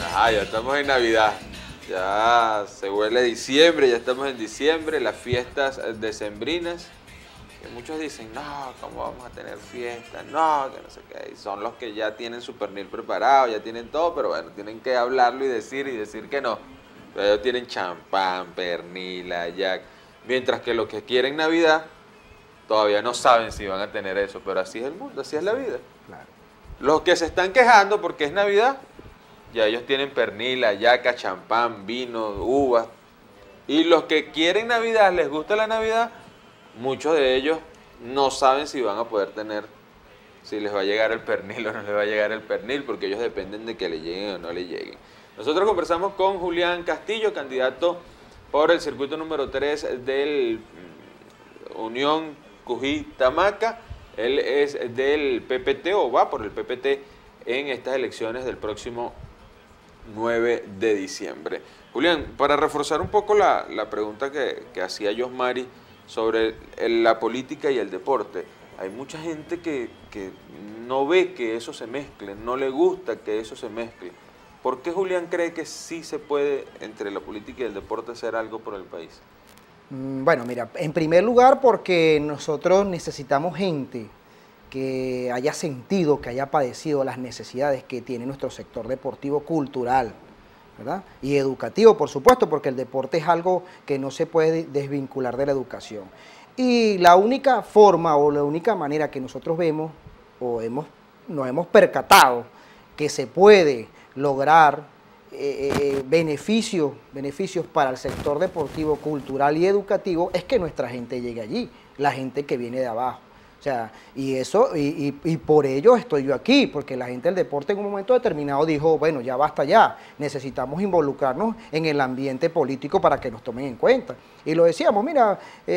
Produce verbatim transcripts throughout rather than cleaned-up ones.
Ajá, ya estamos en Navidad. Ya se huele diciembre, ya estamos en diciembre, las fiestas decembrinas. Que muchos dicen, no, ¿cómo vamos a tener fiestas? No, que no sé qué. Y son los que ya tienen su pernil preparado, ya tienen todo, pero bueno, tienen que hablarlo y decir y decir que no. Pero ellos tienen champán, pernil, ayac. Mientras que los que quieren Navidad todavía no saben si van a tener eso. Pero así es el mundo, así es la vida. Claro. Los que se están quejando porque es Navidad, ya ellos tienen pernil, hallaca, champán, vino, uvas. Y los que quieren Navidad, les gusta la Navidad, muchos de ellos no saben si van a poder tener, si les va a llegar el pernil o no les va a llegar el pernil, porque ellos dependen de que le lleguen o no le lleguen. Nosotros conversamos con Julián Castillo, candidato por el circuito número tres del Unión Cují-Tamaca. Él es del P P T o va por el P P T en estas elecciones del próximo nueve de diciembre. Julián, para reforzar un poco la, la pregunta que, que hacía Yosmari sobre el, la política y el deporte, hay mucha gente que, que no ve que eso se mezcle, no le gusta que eso se mezcle. ¿Por qué Julián cree que sí se puede entre la política y el deporte hacer algo por el país? Bueno, mira, en primer lugar porque nosotros necesitamos gente que haya sentido, que haya padecido las necesidades que tiene nuestro sector deportivo cultural, ¿verdad? Y educativo, por supuesto, porque el deporte es algo que no se puede desvincular de la educación. Y la única forma o la única manera que nosotros vemos o hemos, nos hemos percatado que se puede lograr eh, eh, beneficios, beneficios para el sector deportivo, cultural y educativo es que nuestra gente llegue allí, la gente que viene de abajo. O sea, y eso, y, y, y por ello estoy yo aquí, porque la gente del deporte en un momento determinado dijo, bueno, ya basta ya, necesitamos involucrarnos en el ambiente político para que nos tomen en cuenta. Y lo decíamos, mira,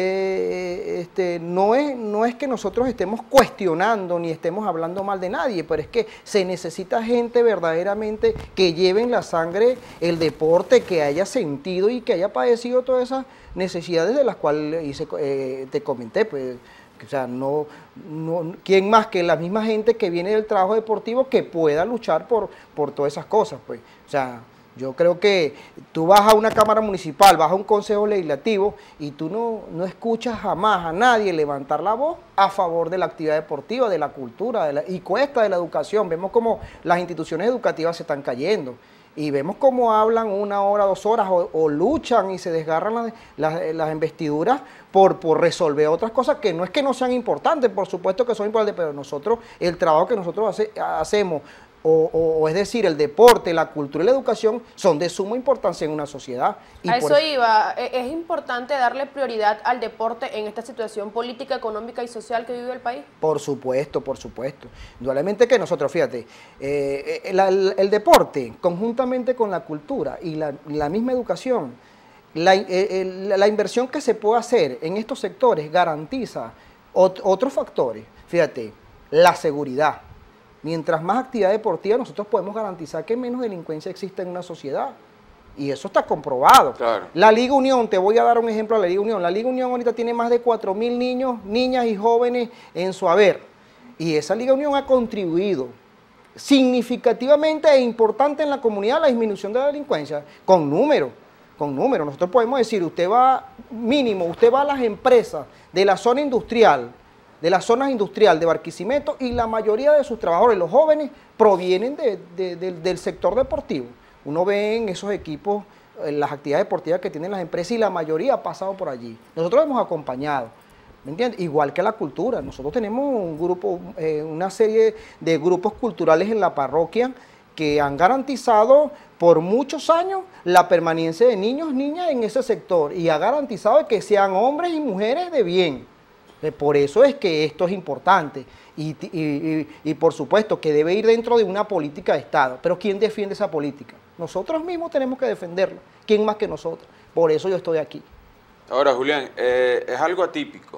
eh, este, no, es, no es que nosotros estemos cuestionando ni estemos hablando mal de nadie, pero es que se necesita gente verdaderamente que lleve en la sangre el deporte, que haya sentido y que haya padecido todas esas necesidades de las cuales hice, eh, te comenté, pues. O sea, no, no, ¿quién más que la misma gente que viene del trabajo deportivo que pueda luchar por, por todas esas cosas? Pues, o sea, yo creo que tú vas a una Cámara Municipal, vas a un Consejo Legislativo y tú no, no escuchas jamás a nadie levantar la voz a favor de la actividad deportiva, de la cultura de la, y cuesta de la educación. Vemos como las instituciones educativas se están cayendo. Y vemos cómo hablan una hora, dos horas, o, o luchan y se desgarran las, las, las investiduras por, por resolver otras cosas que no es que no sean importantes, por supuesto que son importantes, pero nosotros, el trabajo que nosotros hace, hacemos, o, o, o es decir, el deporte, la cultura y la educación, son de suma importancia en una sociedad. Y a eso por... iba, es importante darle prioridad al deporte en esta situación política, económica y social que vive el país. Por supuesto, por supuesto. Indudablemente que nosotros, fíjate, eh, el, el, el deporte, conjuntamente con la cultura y la, la misma educación, la, el, la inversión que se puede hacer en estos sectores garantiza ot, otros factores. Fíjate, la seguridad. Mientras más actividad deportiva, nosotros podemos garantizar que menos delincuencia existe en una sociedad. Y eso está comprobado. Claro. La Liga Unión, te voy a dar un ejemplo de la Liga Unión. La Liga Unión ahorita tiene más de cuatro mil niños, niñas y jóvenes en su haber. Y esa Liga Unión ha contribuido significativamente e importante en la comunidad a la disminución de la delincuencia, con números, con números. Nosotros podemos decir, usted va, mínimo, usted va a las empresas de la zona industrial, de las zonas industriales de Barquisimeto, y la mayoría de sus trabajadores, los jóvenes, provienen de, de, de, del sector deportivo. Uno ve en esos equipos en las actividades deportivas que tienen las empresas y la mayoría ha pasado por allí. Nosotros hemos acompañado, ¿me entiendes? Igual que la cultura. Nosotros tenemos un grupo, eh, una serie de grupos culturales en la parroquia que han garantizado por muchos años la permanencia de niños, niñas en ese sector, y ha garantizado que sean hombres y mujeres de bien. Por eso es que esto es importante y, y, y, y por supuesto que debe ir dentro de una política de Estado. Pero ¿quién defiende esa política? Nosotros mismos tenemos que defenderla. ¿Quién más que nosotros? Por eso yo estoy aquí. Ahora, Julián, eh, es algo atípico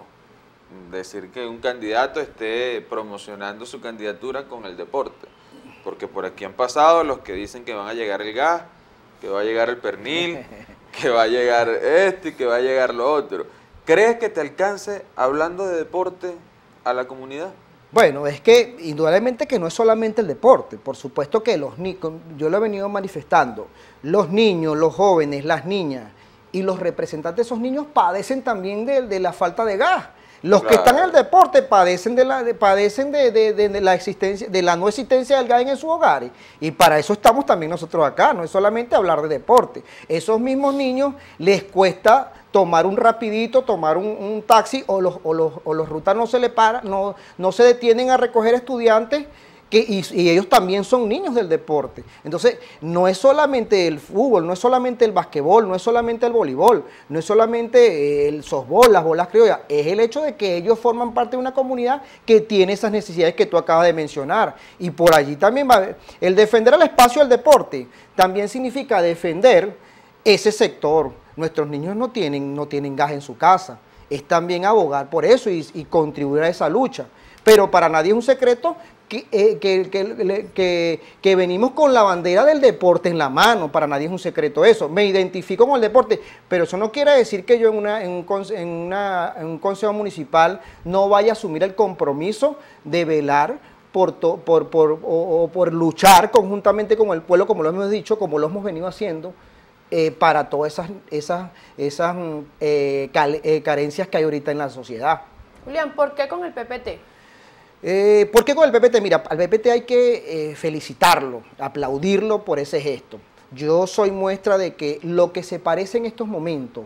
decir que un candidato esté promocionando su candidatura con el deporte, porque por aquí han pasado los que dicen que van a llegar el gas, que va a llegar el pernil, que va a llegar esto y que va a llegar lo otro. ¿Crees que te alcance hablando de deporte a la comunidad? Bueno, es que indudablemente que no es solamente el deporte, por supuesto que los niños, yo lo he venido manifestando, los niños, los jóvenes, las niñas y los representantes de esos niños padecen también de, de la falta de gas. Los claro. que están en el deporte padecen de la de, padecen de, de, de, de la existencia de la no existencia del gas en sus hogares, y para eso estamos también nosotros acá. No es solamente hablar de deporte. Esos mismos niños les cuesta tomar un rapidito, tomar un, un taxi, o los, o los, o los rutas no se le para, no, no se detienen a recoger estudiantes. Que, y, y ellos también son niños del deporte. Entonces, no es solamente el fútbol, no es solamente el basquetbol, no es solamente el voleibol, no es solamente el softball, las bolas criollas, es el hecho de que ellos forman parte de una comunidad que tiene esas necesidades que tú acabas de mencionar. Y por allí también va, el defender el espacio del deporte también significa defender ese sector. Nuestros niños no tienen, no tienen gas en su casa, es también abogar por eso y, y contribuir a esa lucha. Pero para nadie es un secreto Que, eh, que, que, que, que venimos con la bandera del deporte en la mano. Para nadie es un secreto eso. Me identifico con el deporte, pero eso no quiere decir que yo en, una, en, un, en, una, en un consejo municipal no vaya a asumir el compromiso de velar por, to, por, por, o, o por luchar conjuntamente con el pueblo, como lo hemos dicho, como lo hemos venido haciendo, eh, para todas esas, esas, esas eh, cal, eh, carencias que hay ahorita en la sociedad. Julián, ¿por qué con el P P T? Eh, ¿Por qué con el P P T? Mira, al P P T hay que eh, felicitarlo, aplaudirlo por ese gesto. Yo soy muestra de que lo que se parece en estos momentos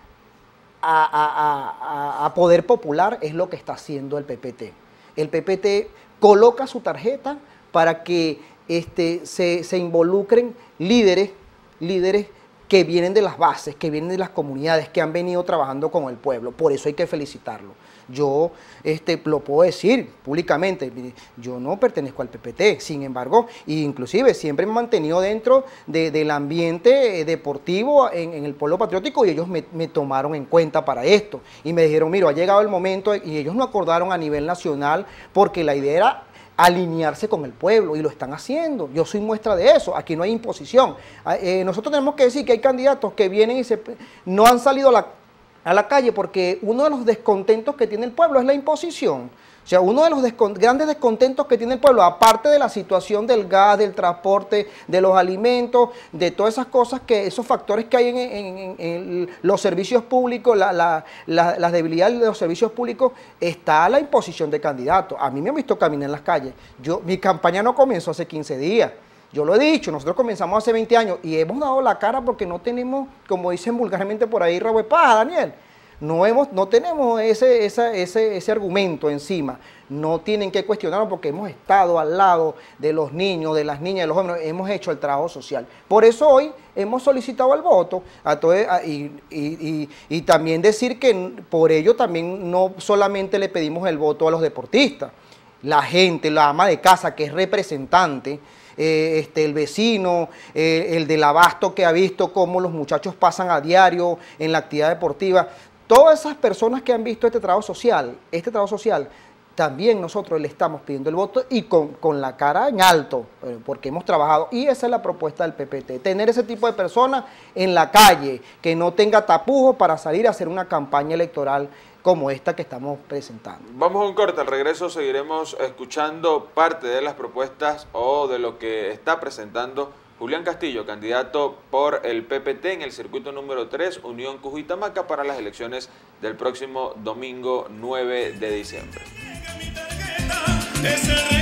a, a, a, a poder popular es lo que está haciendo el P P T. El P P T coloca su tarjeta para que este, se, se involucren líderes, líderes que vienen de las bases, que vienen de las comunidades, que han venido trabajando con el pueblo. Por eso hay que felicitarlo. Yo este, lo puedo decir públicamente, yo no pertenezco al P P T, sin embargo, inclusive siempre me he mantenido dentro de, del ambiente deportivo en, en el pueblo patriótico, y ellos me, me tomaron en cuenta para esto. Y me dijeron, mira, ha llegado el momento, y ellos no acordaron a nivel nacional, porque la idea era alinearse con el pueblo, y lo están haciendo. Yo soy muestra de eso. Aquí no hay imposición. Eh, nosotros tenemos que decir que hay candidatos que vienen y se, no han salido a la, a la calle, porque uno de los descontentos que tiene el pueblo es la imposición. O sea, uno de los descont- grandes descontentos que tiene el pueblo, aparte de la situación del gas, del transporte, de los alimentos, de todas esas cosas, que esos factores que hay en, en, en, en los servicios públicos, la, la, la, las debilidades de los servicios públicos, está la imposición de candidatos. A mí me han visto caminar en las calles. Yo, mi campaña no comenzó hace quince días. Yo lo he dicho, nosotros comenzamos hace veinte años y hemos dado la cara porque no tenemos, como dicen vulgarmente por ahí, rabo de paja, Daniel. No, hemos, no tenemos ese, esa, ese, ese argumento encima. No tienen que cuestionarlo porque hemos estado al lado de los niños, de las niñas, de los jóvenes, hemos hecho el trabajo social. Por eso hoy hemos solicitado el voto a todo, a, y, y, y, y también decir que por ello también no solamente le pedimos el voto a los deportistas. La gente, la ama de casa que es representante, Eh, este, el vecino, eh, el del abasto que ha visto cómo los muchachos pasan a diario en la actividad deportiva. Todas esas personas que han visto este trabajo social, este trabajo social, también nosotros le estamos pidiendo el voto y con, con la cara en alto, porque hemos trabajado. Y esa es la propuesta del P P T, tener ese tipo de personas en la calle, que no tenga tapujos para salir a hacer una campaña electoral como esta que estamos presentando. Vamos a un corte, al regreso seguiremos escuchando parte de las propuestas o de lo que está presentando Julián Castillo, candidato por el P P T en el circuito número tres, Unión Cujutamaca, para las elecciones del próximo domingo nueve de diciembre.